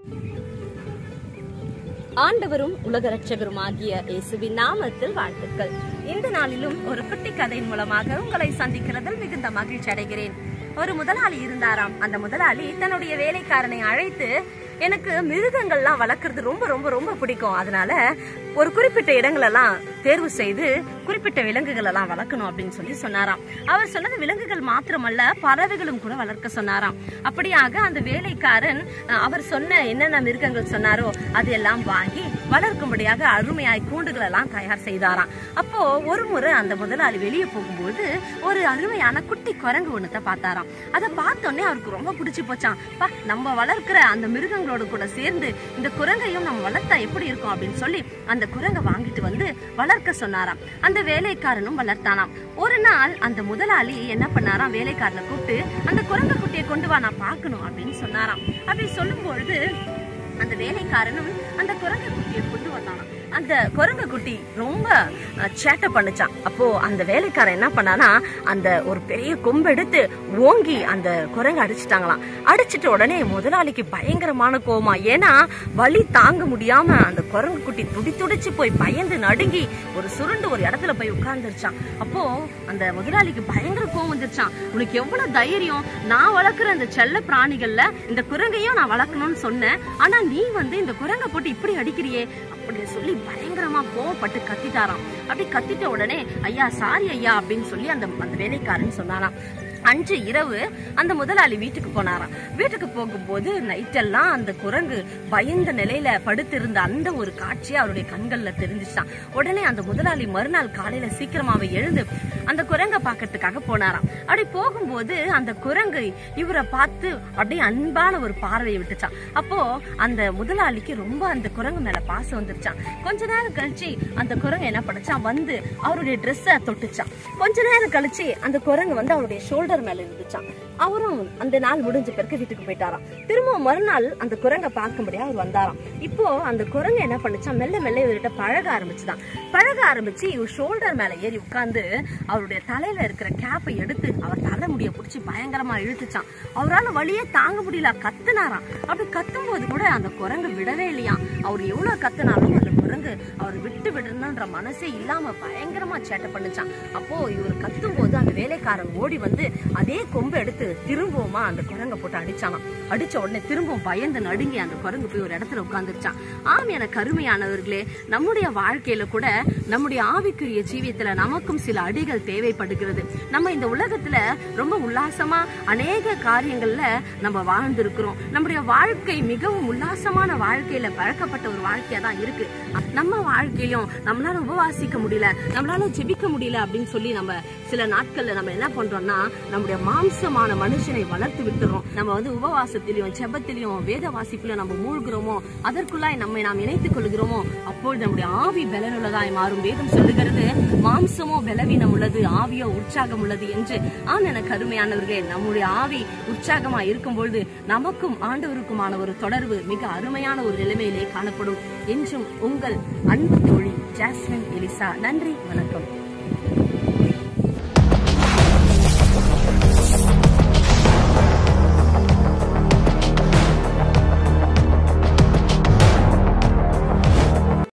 ஆண்டவரும் உலக ரட்சகருமாகிய இயேசுவின் நாமத்தில் வாழ்த்துக்கள். இந்த நாளிலும் ஒரு குட்டி கதையின் மூலமாக உங்களை சந்திக்கிறதில் மிகுந்த மகிழ்ச்சி அடைகிறேன். ஒரு முதலாளி இருந்தாராம். அந்த முதலாளி தன்னுடைய வேலைக்காரனை அழைத்து, எனக்கு மிருகங்கள்லாம் வளர்க்கறது ரொம்ப ரொம்ப ரொம்ப பிடிக்கும், அதனால ஒரு குறிப்பிட்ட இடங்களெல்லாம் தேர்வு செய்து குறிப்பிட்ட விலங்குகள் எல்லாம் வளர்க்கணும் அப்படின்னு சொல்லி சொன்னாராம். அவர் சொன்னது விலங்குகள் மாத்திரமல்ல, பறவைகளும் கூட வளர்க்க சொன்னாராம். அப்படியாக அந்த வேலைக்காரன் அவர் சொன்ன என்னென்ன மிருகங்கள் சொன்னாரோ அதையெல்லாம் வாங்கி வளர்க்கும்படியாக அருமையாய் கூண்டுகள் எல்லாம் தயார் செய்தாராம். அப்போ ஒரு முறை அந்த முதலாளி வெளியே போகும்போது ஒரு அருமையான குட்டி குரங்கு ஒண்ணுத்த பார்த்தாராம். அதை பார்த்தோன்னே அவருக்கு ரொம்ப பிடிச்சி போச்சான். நம்ம வளர்க்கிற அந்த மிருகங்களோட கூட சேர்ந்து இந்த குரங்கையும் நம்ம வளர்த்தா எப்படி இருக்கும் அப்படின்னு சொல்லி அந்த குரங்கை வாங்கிட்டு வந்து வளர்க்க சொன்னாராம். அந்த வேலைக்காரனும் வளர்த்தானாம். ஒரு நாள் அந்த முதலாளி என்ன பண்ணாராம், வேலைக்காரனை கூப்பிட்டு அந்த குரங்கு குட்டியை கொண்டு வா, நான் பார்க்கணும் அப்படின்னு சொன்னாராம். அப்படி சொல்லும் பொழுது அந்த வேலைக்காரனும் அந்த குரங்கு குட்டியை கொண்டு வந்தானாம். அந்த குரங்கு குட்டி ரொம்ப சேட்டை பண்ணுச்சான். அப்போ அந்த வேலைக்காரன் என்ன பண்ணானா, அந்த ஒரு பெரிய கொம்பு எடுத்து ஓங்கி அந்த குரங்கு அடிச்சுட்டாங்களாம். அடிச்சுட்டு உடனே முதலாளிக்கு பயங்கரமான கோவமா, ஏன்னா வலி தாங்க முடியாம அந்த குரங்கு குட்டி துடிச்சு போய் பயந்து நடுங்கி ஒரு சுருண்டு ஒரு இடத்துல போய் உட்கார்ந்துருச்சான். அப்போ அந்த முதலாளிக்கு பயங்கர கோவம் வந்துருச்சான். உனக்கு எவ்வளவு தைரியம், நான் வளர்க்குற அந்த செல்ல பிராணிகள்ல இந்த குரங்கையும் நான் வளர்க்கணும்னு சொன்னேன், ஆனா நீ வந்து இந்த குரங்கை போட்டு இப்படி அடிக்கிறியே அப்படின்னு சொல்லி பயங்கரமா கோவப்பட்டு கத்திட்டாராம். அப்படி கத்திட்ட உடனே, ஐயா சாரி ஐயா அப்படின்னு சொல்லி அந்த வேலைக்காரன் சொன்னாராம். அன்று இரவு அந்த முதலாளி வீட்டுக்கு போனாராம். வீட்டுக்கு போகும்போது நைட்டெல்லாம் அந்த குரங்கு பயந்த நிலையில படுத்திருந்த அந்த ஒரு காட்சி அவருடைய கண்கள்ல தெரிஞ்சிச்சான். உடனே அந்த முதலாளி மறுநாள் காலையில சீக்கிரமாவே எழுந்து அந்த குரங்கை பார்க்கறதுக்காக போனாராம். அப்படி போகும்போது அந்த குரங்கு இவரை பார்த்து அப்படியே அன்பான ஒரு பார்வையை விட்டுச்சான். அப்போ அந்த முதலாளிக்கு ரொம்ப அந்த குரங்கு மேல பாசம் வந்துருச்சான். கொஞ்ச நேரம் கழிச்சு அந்த குரங்கு என்ன பண்ணுச்சான், வந்து அவருடைய ட்ரெஸ்ஸை தொட்டுச்சான். கொஞ்ச நேரம் கழிச்சு அந்த குரங்கு வந்து அவருடைய ஷோல்டர் மேல இருந்துச்சான். அவரும் அந்த நாள் முடிஞ்ச பிறகு வீட்டுக்கு போயிட்டாராம். திரும்பவும் மறுநாள் அந்த குரங்கை பார்க்கும்படியா அவர் வந்தாராம். இப்போ அந்த குரங்கு என்ன பண்ணுச்சான், மெல்ல மெல்ல இவர்கிட்ட பழக ஆரம்பிச்சுதான். பழக ஆரம்பிச்சு இவர் ஷோல்டர் மேல ஏறி உட்கார்ந்து அவருடைய தலையில இருக்கிற கேப்பை எடுத்து அவர் தலைமுடிய பிடிச்சி பயங்கரமா இழுத்துச்சான். அவரால் வழியே தாங்க முடியல, கத்துனாராம். அப்படி கத்தும் போது கூட அந்த குரங்கு விடவே இல்லையா. அவர் எவ்வளவு கத்துனாலும் அந்த குரங்கு அவர் விட்டு விடுறன்ற மனசே இல்லாம பயங்கரமா சேட்டை பண்ணுச்சான். அப்போ இவர் கத்தும் போது அந்த வேலைக்காரன் ஓடி வந்து அதே கொம்பு எடுத்து திரும்பவுமா அந்த குரங்கை போட்டு அடிச்சானாம். அடிச்ச உடனே திரும்பவும் பயந்து நடுங்கி அந்த குரங்கு போய் ஒரு இடத்துல உட்கார்ந்துருச்சான். ஆம், என கருமையானவர்களே, நம்முடைய வாழ்க்கையில கூட நம்முடைய ஆவிக்குரிய ஜீவியத்துல நமக்கும் சில அடிகள் தேவைப்படுகிறது. நம்ம இந்த உலகத்துல ரொம்ப உல்லாசமா அநேக காரியங்கள்ல நம்ம வாழ்ந்திருக்கிறோம். நம்முடைய வாழ்க்கை மிகவும் உல்லாசமான வாழ்க்கையில பழக்கப்பட்ட ஒரு வாழ்க்கையா தான் இருக்கு. நம்ம வாழ்க்கையிலும் நம்மளால உபவாசிக்க முடியல, நம்மளால ஜெபிக்க முடியல அப்படின்னு சொல்லி நம்ம சில நாட்கள்ல நம்ம என்ன பண்றோம்னா, நம்முடைய மாம்சமான மனுஷனை வளர்த்து விட்டுறோம். நம்ம வந்து உபவாசத்திலையும் ஜெபத்திலையும் வேத வாசிப்புல நம்ம மூழ்கிறோமோ, அதற்குள்ளாய் நம்மை நாம் இணைத்துக் கொள்கிறோமோ, அப்பொழுது நம்முடைய ஆவி பலனுள்ளதாய் மாறும். வேதம் சொல்லுகிறது, மாம்சமோ பலவீனம் உள்ளது, ஆவியோ உற்சாகம் உள்ளது என்று. ஆம், என கருமையானவர்களே, நம்முடைய ஆவி உற்சாகமா இருக்கும் பொழுது நமக்கும் ஆண்டவருக்குமான ஒரு தொடர்பு மிக அருமையான ஒரு நிலைமையிலே காணப்படும். என்றும் உங்கள் அன்பு தோழி ஜாஸ்மின் எலிசா. நன்றி, வணக்கம்.